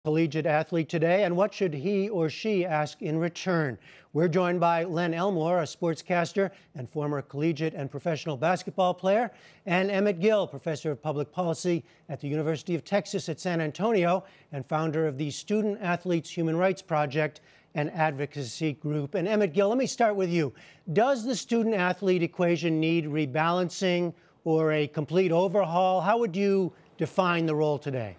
Collegiate athlete today, and what should he or she ask in return? We're joined by Len Elmore, a sportscaster and former collegiate and professional basketball player, and Emmett Gill, professor of public policy at the University of Texas at San Antonio and founder of the Student Athletes Human Rights Project and advocacy group. And Emmett Gill, let me start with you. Does the student athlete equation need rebalancing or a complete overhaul? How would you define the role today?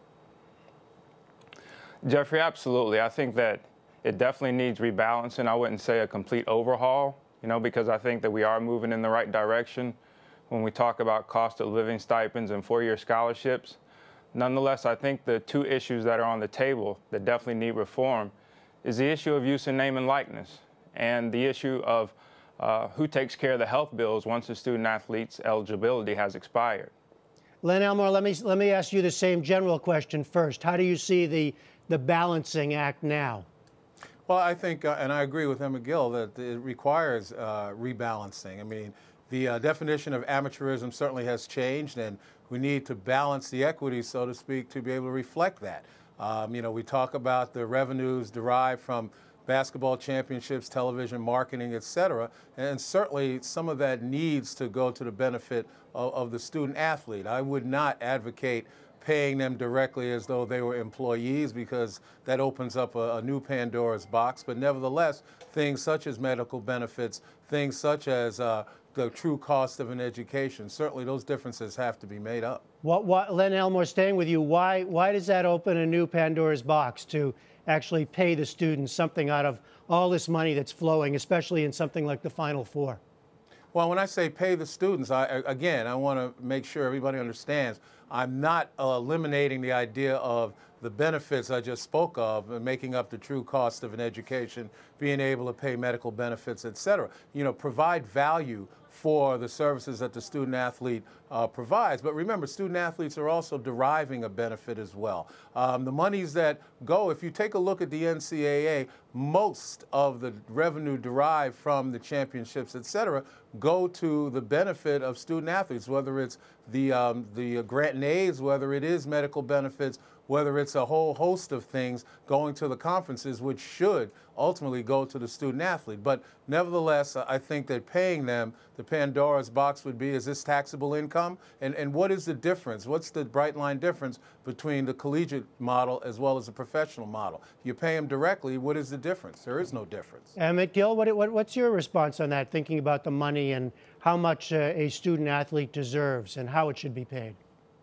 Jeffrey, absolutely. I think that it definitely needs rebalancing. I wouldn't say a complete overhaul, because I think that we are moving in the right direction when we talk about cost of living stipends and four-year scholarships. Nonetheless, I think the two issues that are on the table that definitely need reform is the issue of use in name and likeness and the issue of who takes care of the health bills once the student athlete's eligibility has expired. Len Elmore, let me ask you the same general question first. How do you see the balancing act now? Well, I think, and I agree with Emmett Gill, that it requires rebalancing. I mean, the definition of amateurism certainly has changed, and we need to balance the equity, so to speak, to be able to reflect that. We talk about the revenues derived from basketball championships, television marketing, et cetera, and certainly some of that needs to go to the benefit of the student athlete. I would not advocate paying them directly as though they were employees, because that opens up a new Pandora's box. But nevertheless, things such as medical benefits, things such as the true cost of an education, certainly those differences have to be made up. Len Elmore, staying with you, why does that open a new Pandora's box to actually pay the students something out of all this money that's flowing, especially in something like the Final Four? Well, when I say pay the students, I want to make sure everybody understands I'm not eliminating the idea of the benefits I just spoke of and making up the true cost of an education, being able to pay medical benefits, et cetera. Provide value for the services that the student athlete provides. But remember, student athletes are also deriving a benefit as well. The monies that go, if you take a look at the NCAA, most of the revenue derived from the championships, et cetera, go to the benefit of student athletes, whether it's the grant and aids, whether it is medical benefits, whether it's a whole host of things going to the conferences, which should ultimately go to the student athlete. But nevertheless, I think that paying them, the Pandora's box would be, is this taxable income? And what is the difference? What's the bright line difference between the collegiate model as well as the professional model? You pay them directly, what is the difference? There is no difference. Emmett Gill, what's your response on that, thinking about the money and how much a student athlete deserves and how it should be paid?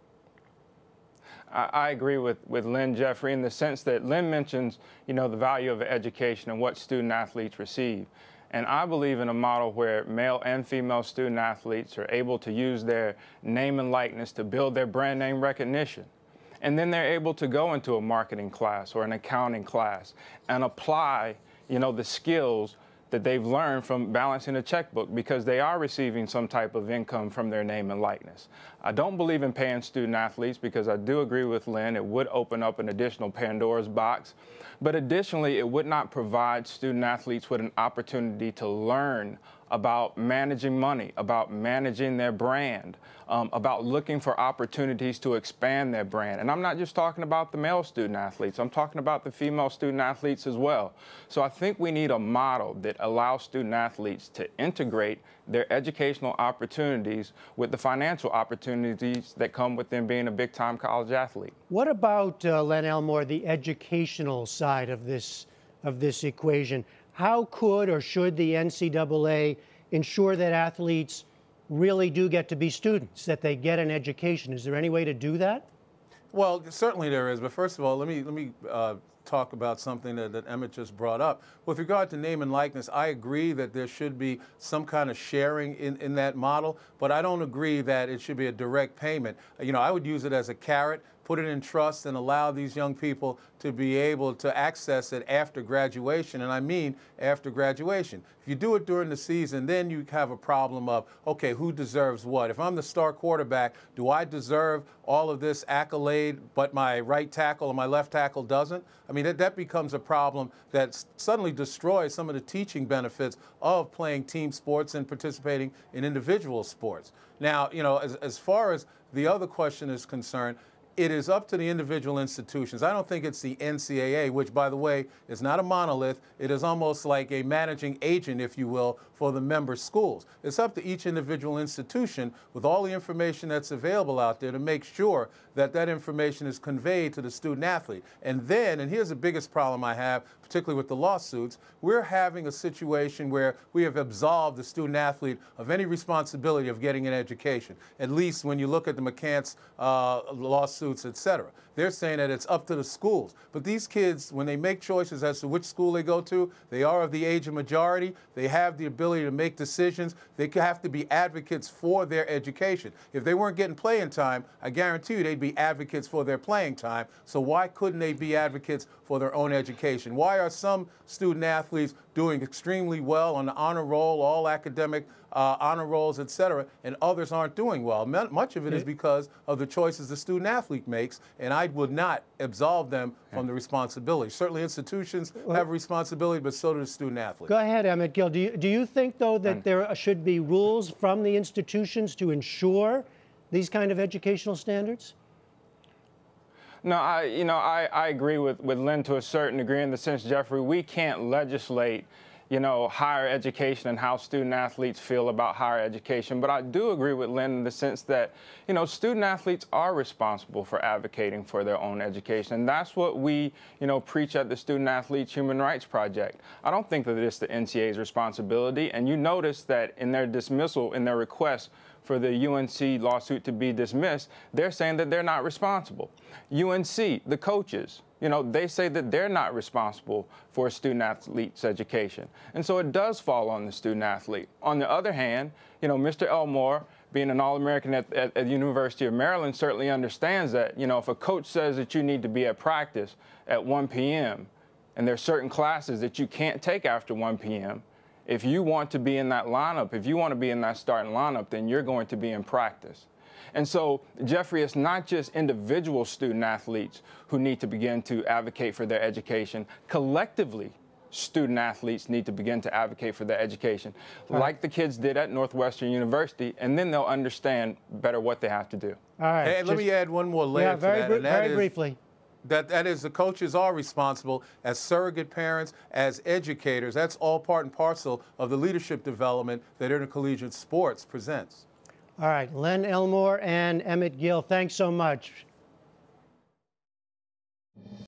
I agree with Len, Jeffrey, in the sense that Len mentions, the value of education and what student athletes receive. And I believe in a model where male and female student athletes are able to use their name and likeness to build their brand name recognition. And then they're able to go into a marketing class or an accounting class and apply, the skills that they've learned from balancing a checkbook, because they are receiving some type of income from their name and likeness. I don't believe in paying student athletes, because I do agree with Len, it would open up an additional Pandora's box. But additionally, it would not provide student athletes with an opportunity to learn about managing money, about managing their brand, about looking for opportunities to expand their brand. And I'm not just talking about the male student athletes, I'm talking about the female student athletes as well. So I think we need a model that allows student athletes to integrate their educational opportunities with the financial opportunities that come with them being a big-time college athlete. What about, Len Elmore, the educational side of this equation? How could or should the NCAA ensure that athletes really do get to be students, that they get an education? Is there any way to do that? Well, certainly there is. But first of all, let me talk about something that Emmett just brought up. With regard to name and likeness, I agree that there should be some kind of sharing in that model, but I don't agree that it should be a direct payment. I would use it as a carrot, put it in trust, and allow these young people to be able to access it after graduation, and I mean after graduation. If you do it during the season, then you have a problem of, okay, who deserves what? If I'm the star quarterback, do I deserve all of this accolade, but my right tackle or my left tackle doesn't? I mean, that becomes a problem that suddenly destroys some of the teaching benefits of playing team sports and participating in individual sports. Now, as far as the other question is concerned, it is up to the individual institutions. I don't think it's the NCAA, which, by the way, is not a monolith. It is almost like a managing agent, if you will, for the member schools. It's up to each individual institution with all the information that's available out there to make sure that that information is conveyed to the student athlete. And then, and here's the biggest problem I have, particularly with the lawsuits, we're having a situation where we have absolved the student athlete of any responsibility of getting an education, at least when you look at the McCants lawsuits, et cetera. They're saying that it's up to the schools. But these kids, when they make choices as to which school they go to, they are of the age of majority. They have the ability to make decisions. They have to be advocates for their education. If they weren't getting playing time, I guarantee you they'd be advocates for their playing time. So why couldn't they be advocates for their own education? Why are some student athletes doing extremely well on the honor roll, all academic honor rolls, et cetera, and others aren't doing well? Much of it is because of the choices the student athlete makes, and I would not absolve them from the responsibility. Certainly institutions have a responsibility, but so do the student athletes. Go ahead, Emmett Gill. Do you think, though, that there should be rules from the institutions to ensure these kind of educational standards? No, I agree with Len to a certain degree in the sense, Jeffrey, we can't legislate, higher education and how student athletes feel about higher education. But I do agree with Len in the sense that, student athletes are responsible for advocating for their own education. And that's what we, preach at the Student Athletes Human Rights Project. I don't think that it's the NCAA's responsibility. And you notice that in their dismissal, in their request for the UNC lawsuit to be dismissed, they're saying that they're not responsible. UNC, the coaches, they say that they're not responsible for a student athlete's education. And so it does fall on the student athlete. On the other hand, Mr. Elmore, being an All-American at the University of Maryland, certainly understands that, if a coach says that you need to be at practice at 1 p.m. and there's certain classes that you can't take after 1 p.m., if you want to be in that lineup, if you want to be in that starting lineup, then you're going to be in practice. And so, Jeffrey, it's not just individual student athletes who need to begin to advocate for their education. Collectively, student athletes need to begin to advocate for their education, like the kids did at Northwestern University, and then they'll understand better what they have to do. All right. And let me add one more layer to that. Very briefly. That is, the coaches are responsible as surrogate parents, as educators. That's all part and parcel of the leadership development that intercollegiate sports presents. All right, Len Elmore and Emmett Gill, thanks so much.